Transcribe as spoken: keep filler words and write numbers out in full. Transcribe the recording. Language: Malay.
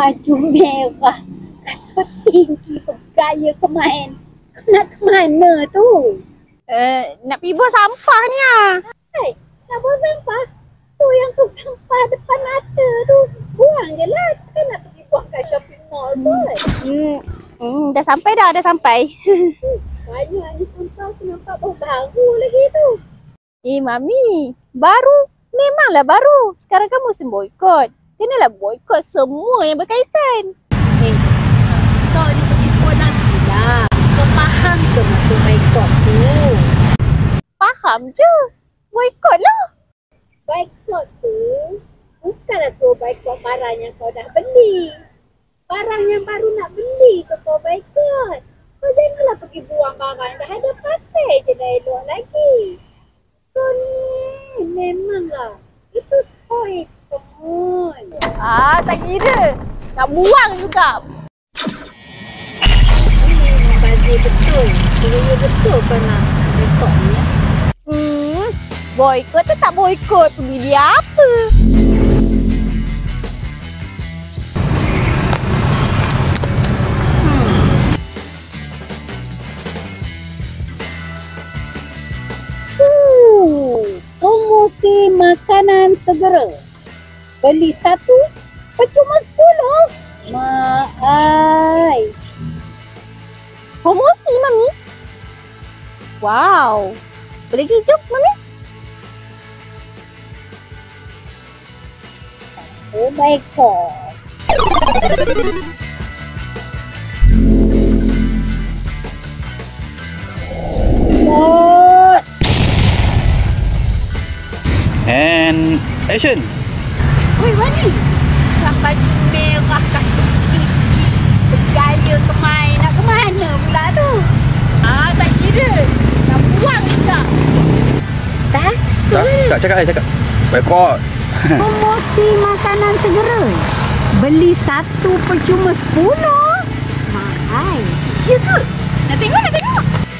baju merah, kasut tinggi, bergaya kemain. Nak ke mana tu? Eh, nak pergi buang sampah ni ah. Hai, nak buang sampah? Tu yang tu sampah depan mata tu. Buang je lah. Kita nak pergi buang kat shopping mall kot. Hmm, hmm, dah sampai dah, dah sampai. Banyak ni pun kau nampak baru lagi tu. Eh, Mami, baru? Memanglah baru. Sekarang kan musim boykot. Kenalah boykot semua yang berkaitan. Hei, kau ni pergi sekolah tidak? Kau faham ke maksud boykot tu? Faham je. Boykot lah. Boykot tu bukanlah tu boykot barang yang kau dah beli. Barang yang baru nak beli tu kau boykot. Kau janganlah pergi buang barang dah ada pakai je dah elok lagi. Kau ni memanglah itu boykot. Ah, tak kira. Nak buang juga. Ini memang bazir betul. Kira betul kau nak boykot ni ya. Hmm, boykot tu tak boykot. Pergi dia apa? Promosi makanan segera. Beli satu, percuma sepuluh. Maai. Promosi, Mami? Wow. Boleh pergi jom, Mami? Oh my god. Lord. And action. Oi, Wani. Yang baju merah kasut tinggi. Bergaya kemain. Nak ke mana pula tu? Ah, tak kira. Nak buang juga. Tak? Tak, tak cakap saya cakap. Boykot. Promosi makanan segera. Beli satu percuma sepuluh. Mahal. Ya ke? Nak tengok, nak tengok.